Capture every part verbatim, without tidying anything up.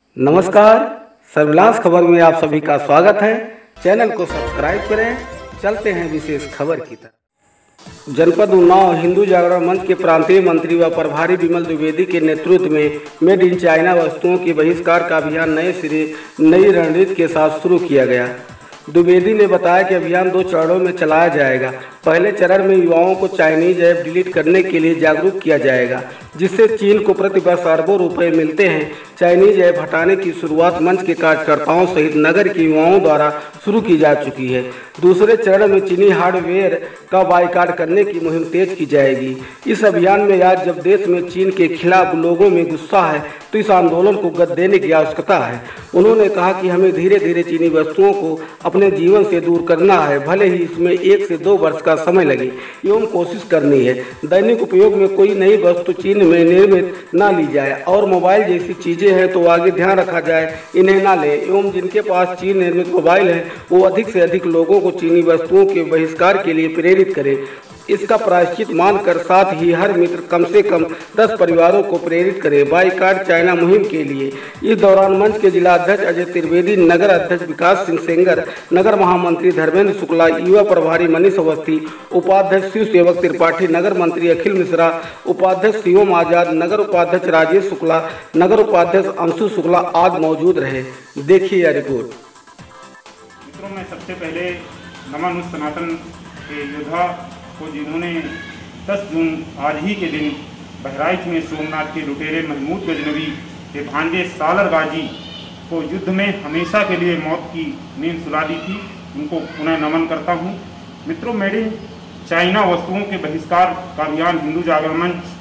नमस्कार, सर्विलांस खबर में आप सभी का स्वागत है। चैनल को सब्सक्राइब करें। चलते हैं विशेष खबर की तरफ। जनपद उन्नाव हिंदू जागरण मंच के प्रांतीय मंत्री व प्रभारी विमल द्विवेदी के नेतृत्व में मेड इन चाइना वस्तुओं के बहिष्कार का अभियान नए सिरे नई रणनीति के साथ शुरू किया गया। द्विवेदी ने बताया कि अभियान दो चरणों में चलाया जाएगा। पहले चरण में युवाओं को चाइनीज ऐप डिलीट करने के लिए जागरूक किया जाएगा, जिससे चीन को प्रति वर्ष अरबों रुपए मिलते हैं। चाइनीज ऐप हटाने की शुरुआत मंच के कार्यकर्ताओं सहित नगर के युवाओं द्वारा शुरू की जा चुकी है। दूसरे चरण में चीनी हार्डवेयर का बाइकाट करने की मुहिम तेज की जाएगी। इस अभियान में आज जब देश में चीन के खिलाफ लोगों में गुस्सा है, तो इस आंदोलन को गति देने की आवश्यकता है। उन्होंने कहा कि हमें धीरे धीरे चीनी वस्तुओं को अपने जीवन से दूर करना है, भले ही इसमें एक से दो वर्ष का समय लगे, एवं कोशिश करनी है। दैनिक उपयोग में कोई नई वस्तु चीन में निर्मित न ली जाए और मोबाइल जैसी चीजें हैं तो आगे ध्यान रखा जाए, इन्हें न लें। एवं जिनके पास चीन निर्मित मोबाइल है वो अधिक से अधिक लोगों को चीनी वस्तुओं के बहिष्कार के लिए प्रेरित करें। इसका प्रायश्चित मानकर साथ ही हर मित्र कम से कम दस परिवारों को प्रेरित करें बाइकाट चाइना मुहिम के लिए। इस दौरान मंच के जिला अध्यक्ष अजय त्रिवेदी, नगर अध्यक्ष विकास सिंह सेंगर, नगर महामंत्री धर्मेंद्र शुक्ला, युवा प्रभारी मनीष अवस्थी, उपाध्यक्ष शिव सेवक त्रिपाठी, नगर मंत्री अखिल मिश्रा, उपाध्यक्ष शिवम आजाद, नगर उपाध्यक्ष राजेश शुक्ला, नगर उपाध्यक्ष अंशु शुक्ला आदि मौजूद रहे। देखिए यह रिपोर्ट। मित्रों, मैं सबसे पहले नमन उस सनातन के योद्धा को जिन्होंने दस जून आज ही के दिन बहराइच में सोमनाथ के लुटेरे महमूद गजनवी के भांजे सालर गाजी को युद्ध में हमेशा के लिए मौत की नींद सुला दी थी, उनको पुनः नमन करता हूं। मित्रों, मेड इन चाइना वस्तुओं के बहिष्कार का अभियान हिंदू जागरण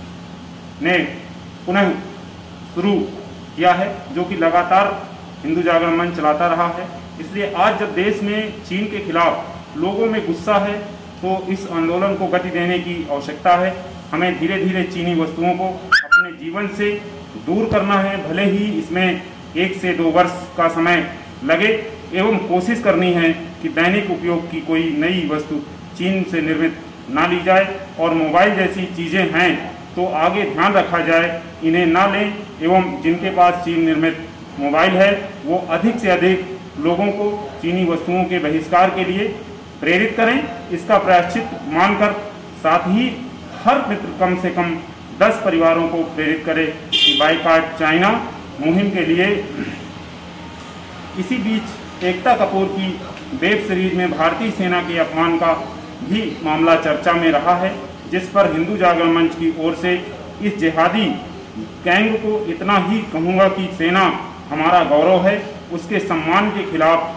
मंच ने पुनः शुरू किया है, जो कि लगातार हिंदू जागरण मंच चलाता रहा है। इसलिए आज जब देश में चीन के खिलाफ लोगों में गुस्सा है, तो इस आंदोलन को गति देने की आवश्यकता है। हमें धीरे धीरे चीनी वस्तुओं को अपने जीवन से दूर करना है, भले ही इसमें एक से दो वर्ष का समय लगे, एवं कोशिश करनी है कि दैनिक उपयोग की कोई नई वस्तु चीन से निर्मित ना ली जाए और मोबाइल जैसी चीज़ें हैं तो आगे ध्यान रखा जाए, इन्हें ना लें। एवं जिनके पास चीन निर्मित मोबाइल है वो अधिक से अधिक लोगों को चीनी वस्तुओं के बहिष्कार के लिए प्रेरित करें। इसका प्रायश्चित मानकर साथ ही हर मित्र कम से कम दस परिवारों को प्रेरित करें कि बाइकाट चाइना मुहिम के लिए। इसी बीच एकता कपूर की वेब सीरीज में भारतीय सेना के अपमान का भी मामला चर्चा में रहा है, जिस पर हिंदू जागरण मंच की ओर से इस जिहादी गैंग को इतना ही कहूँगा कि सेना हमारा गौरव है, उसके सम्मान के खिलाफ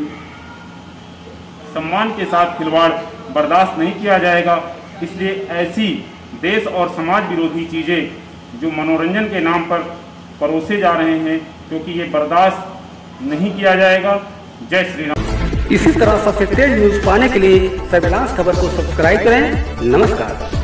सम्मान के साथ खिलवाड़ बर्दाश्त नहीं किया जाएगा। इसलिए ऐसी देश और समाज विरोधी चीज़ें जो मनोरंजन के नाम पर परोसे जा रहे हैं, क्योंकि ये बर्दाश्त नहीं किया जाएगा। जय श्री राम। इसी तरह सबसे तेज न्यूज पाने के लिए सर्विलांस खबर को सब्सक्राइब करें। नमस्कार।